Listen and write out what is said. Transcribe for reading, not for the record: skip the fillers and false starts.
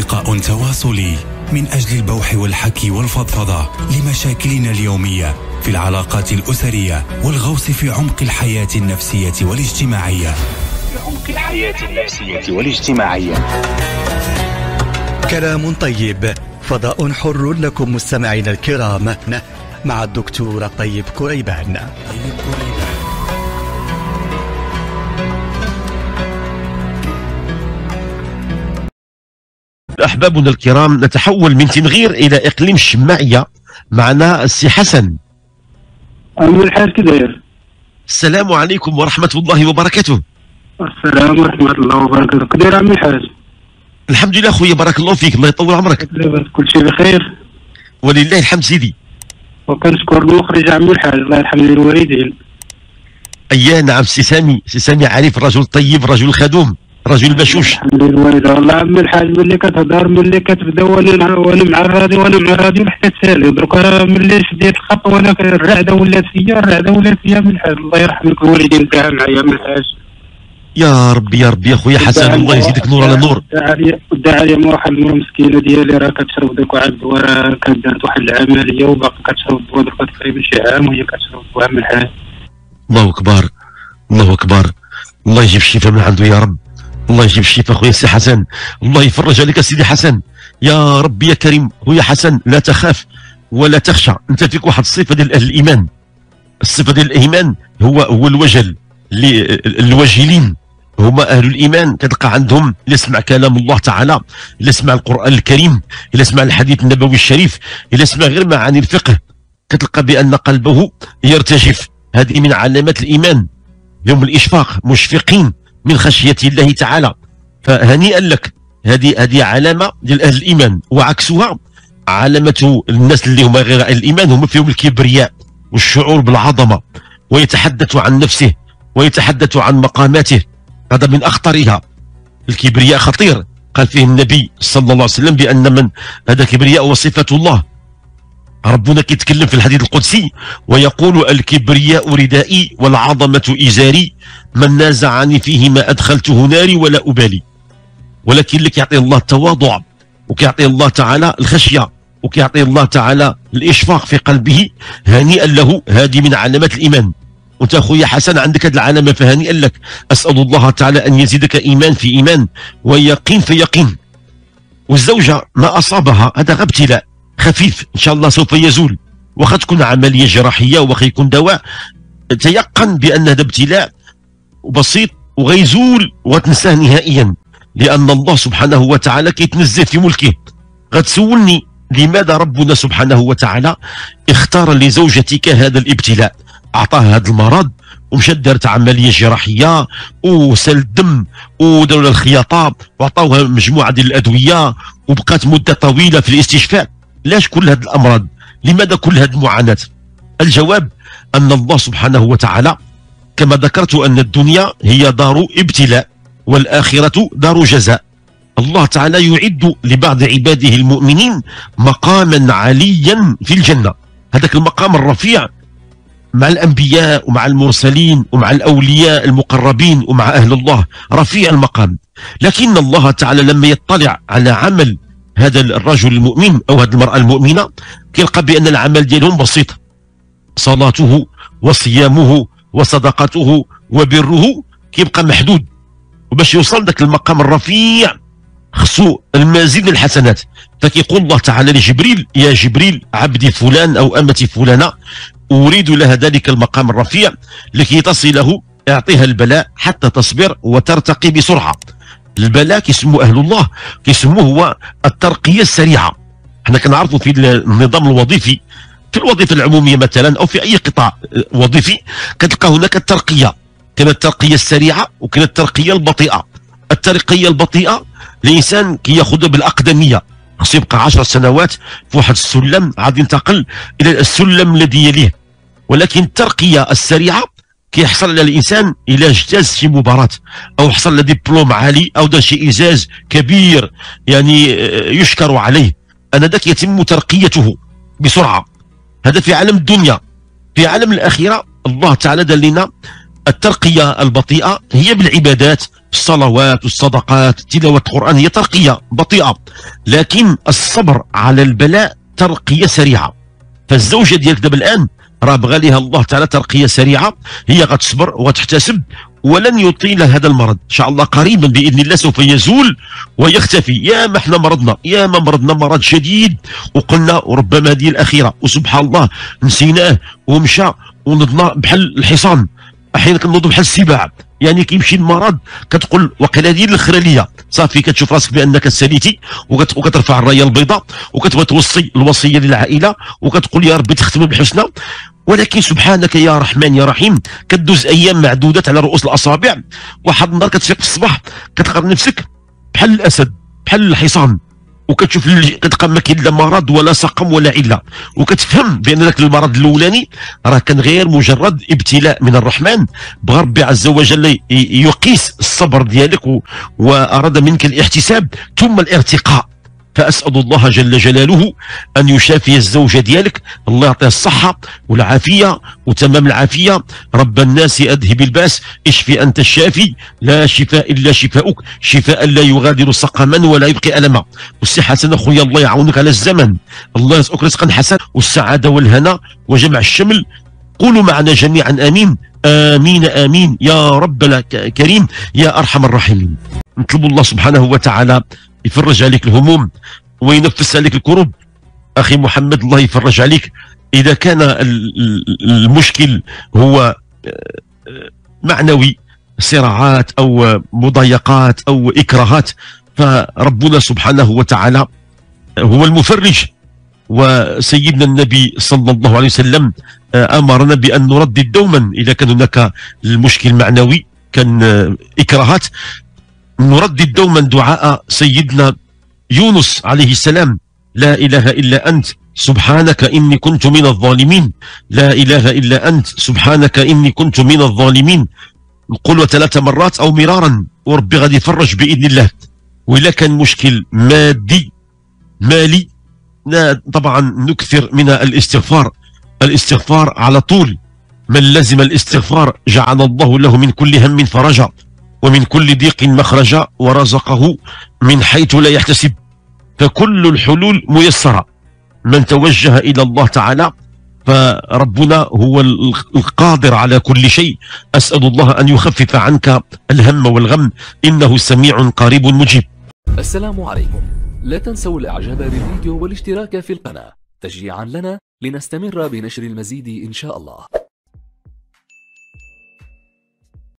لقاء تواصلي من أجل البوح والحكي والفضفضة لمشاكلنا اليومية في العلاقات الأسرية والغوص في عمق الحياة النفسية والاجتماعية. كلام طيب، فضاء حر لكم مستمعينا الكرام، مع الدكتور طيب كريبان. أحبابنا الكرام، نتحول من تنغير إلى إقليم الشماعية. معنا السي حسن. أمي الحال كداير؟ السلام عليكم ورحمة الله وبركاته. السلام ورحمة الله وبركاته. كداير عمي الحاج؟ الحمد لله خويا، بارك الله فيك، الله يطول عمرك. كل شيء بخير ولله الحمد سيدي. وكنشكر المخرج عمي الحاج، الله يرحم الوالدين. أييه نعم سي سامي، سي سامي عارف، رجل طيب، رجل خدوم، رجل بشوش. الحمد لله الوالده. والله عمي الحاج ملي كتهضر، ملي كتبدا وانا مع الراديو حتى تسالي، دركا ملي شديت الخط وانا الرعده ولات فيا من الحاج. الله يرحم الوالدين تاعها معايا من الحاج. يا ربي يا ربي يا خويا حسن، الله يزيدك نور على نور. ودع عليا واحد المرا مسكينه ديالي راه كتشرب داك واحد الدواء، راه كانت دارت واحد العمليه وباقي كتشرب الدواء دركا تقريبا شي عام وهي كتشرب الدواء من الحال. الله اكبر الله اكبر، الله يجيب الشفاء من عنده يا رب، الله يجيب الشفاء خويا سي حسن، الله يفرج عليك سيدي حسن يا ربي يا كريم. خويا حسن لا تخاف ولا تخشى، انت فيك واحد الصفه ديال اهل الايمان. الصفه ديال الايمان هو الوجل، الوجلين هما أهل الإيمان. كتلقى عندهم إلا سمع كلام الله تعالى، إلا سمع القرآن الكريم، إلا سمع الحديث النبوي الشريف، إلا سمع غير معاني الفقه، كتلقى بأن قلبه يرتجف. هذه من علامات الإيمان. يوم الإشفاق، مشفقين من خشية الله تعالى. فهنيئا لك، هذه علامة ديال أهل الإيمان. وعكسها علامة الناس اللي هما غير أهل الإيمان، هما فيهم الكبرياء والشعور بالعظمة، ويتحدث عن نفسه ويتحدث عن مقاماته. هذا من أخطرها. الكبرياء خطير، قال فيه النبي صلى الله عليه وسلم بأن من هذا كبرياء وصفة الله. ربنا كيتكلم في الحديث القدسي ويقول: الكبرياء ردائي والعظمة إزاري، من نازعني فيهما أدخلته ناري ولا أبالي. ولكن اللي كيعطي الله التواضع، وكيعطي الله تعالى الخشية، وكيعطي الله تعالى الإشفاق في قلبه، هنيئا له. هذه من علامات الإيمان. وانت اخويا حسن عندك هذه العلامه، فهنيئا لك. اسال الله تعالى ان يزيدك ايمان في ايمان ويقين في يقين. والزوجه ما اصابها هذا غير ابتلاء خفيف، ان شاء الله سوف يزول. واخا تكون عمليه جراحيه واخا يكون دواء، تيقن بان هذا ابتلاء بسيط وغيزول وغتنساه نهائيا، لان الله سبحانه وتعالى كيتنزه في ملكه. غتسولني لماذا ربنا سبحانه وتعالى اختار لزوجتك هذا الابتلاء؟ اعطاها هذا المرض ومشات دارت عمليه جراحيه وسال الدم وداروا لها الخياطه وعطاوها مجموعه ديال الادويه وبقات مده طويله في الاستشفاء. لاش كل هذه الامراض؟ لماذا كل هذه المعاناه؟ الجواب ان الله سبحانه وتعالى كما ذكرت ان الدنيا هي دار ابتلاء والاخره دار جزاء. الله تعالى يعد لبعض عباده المؤمنين مقاما عليا في الجنه. هذاك المقام الرفيع مع الأنبياء ومع المرسلين ومع الأولياء المقربين ومع أهل الله، رفيع المقام. لكن الله تعالى لما يطلع على عمل هذا الرجل المؤمن أو هذه المرأة المؤمنة، كيلقى بأن العمل ديالهم بسيط. صلاته وصيامه وصدقته وبره كيبقى محدود. وباش يوصل ذاك المقام الرفيع خصو المزيد من الحسنات. فكيقول الله تعالى لجبريل: يا جبريل، عبدي فلان أو أمتي فلانة أريد لها ذلك المقام الرفيع، لكي تصله اعطيها البلاء حتى تصبر وترتقي بسرعة. البلاء كيسموه أهل الله، كيسموه هو الترقية السريعة. احنا كنعرفوا في النظام الوظيفي، في الوظيفة العمومية مثلا أو في أي قطاع وظيفي، كتلقى هناك الترقية. كاين الترقية السريعة وكاين الترقية البطيئة. الترقية البطيئة الإنسان كياخذها بالأقدمية، خصو يبقى 10 سنوات في واحد السلم عاد ينتقل إلى السلم الذي يليه. ولكن الترقية السريعة كيحصل على الإنسان إلى اجتاز شي مباراة أو حصل له دبلوم عالي أو دار شي إعزاز كبير يعني يشكر عليه، أنذاك يتم ترقيته بسرعة. هذا في عالم الدنيا. في عالم الآخرة الله تعالى دار لنا الترقية البطيئة هي بالعبادات، الصلوات والصدقات، تلاوة القرآن، هي ترقية بطيئة. لكن الصبر على البلاء ترقية سريعة. فالزوجة ديالك دابا الآن راه بغى ليها الله تعالى ترقية سريعة، هي غتصبر وتحتسب ولن يطيل هذا المرض ان شاء الله. قريبا باذن الله سوف يزول ويختفي. يا ما احنا مرضنا، يا ما مرضنا مرض شديد وقلنا ربما هذه الاخيره، وسبحان الله نسيناه ومشى ونضنا بحال الحصان، احيانا كنوض بحال السباع. يعني كيمشي المرض كتقول وقيلا هذه الاخرى ليا، صافي كتشوف راسك بانك ساليتي وكترفع الرايه البيضاء وكتبغي توصي الوصيه للعائله وكتقول يا ربي تختم بالحسنى. ولكن سبحانك يا رحمن يا رحيم، كدوز ايام معدودات على رؤوس الاصابع. واحد النهار كتفيق في الصباح كتلقى نفسك بحال الاسد بحال الحصان، وكتشوف كتلقى ما كاين لا مرض ولا سقم ولا عله، وكتفهم بان ذاك المرض الاولاني راه كان غير مجرد ابتلاء من الرحمن. بغى ربي عز وجل يقيس الصبر ديالك واراد منك الاحتساب ثم الارتقاء. فأسأل الله جل جلاله أن يشافي الزوجة ديالك، الله يعطيها الصحة والعافية وتمام العافية. رب الناس أذهب الباس، اشفي أنت الشافي، لا شفاء إلا شفاؤك، شفاء لا يغادر سقما ولا يبقي ألما. والسي حسن أخويا الله يعاونك على الزمن، الله يرزقك رزقا حسنا والسعادة والهنا وجمع الشمل. قولوا معنا جميعا آمين آمين آمين يا رب الكريم يا أرحم الراحمين. نطلب الله سبحانه وتعالى يفرج عليك الهموم وينفس عليك الكروب. أخي محمد الله يفرج عليك. إذا كان المشكل هو معنوي، صراعات أو مضايقات أو إكراهات، فربنا سبحانه وتعالى هو المفرج. وسيدنا النبي صلى الله عليه وسلم أمرنا بأن نردد دوما إذا كان هناك المشكل معنوي كان إكراهات، نردد دوما دعاء سيدنا يونس عليه السلام: لا إله إلا أنت سبحانك إني كنت من الظالمين، لا إله إلا أنت سبحانك إني كنت من الظالمين. نقولها 3 مرات أو مرارا وربي غادي يفرج بإذن الله. وإذا كان مشكل مادي مالي طبعا نكثر من الاستغفار، الاستغفار على طول. من لزم الاستغفار جعل الله له من كل هم فرجا ومن كل ضيق مخرجا ورزقه من حيث لا يحتسب. فكل الحلول ميسرة. من توجه إلى الله تعالى فربنا هو القادر على كل شيء. أسأل الله أن يخفف عنك الهم والغم، إنه سميع قريب مجيب. السلام عليكم. لا تنسوا الإعجاب بالفيديو والاشتراك في القناة تشجيعا لنا لنستمر بنشر المزيد إن شاء الله.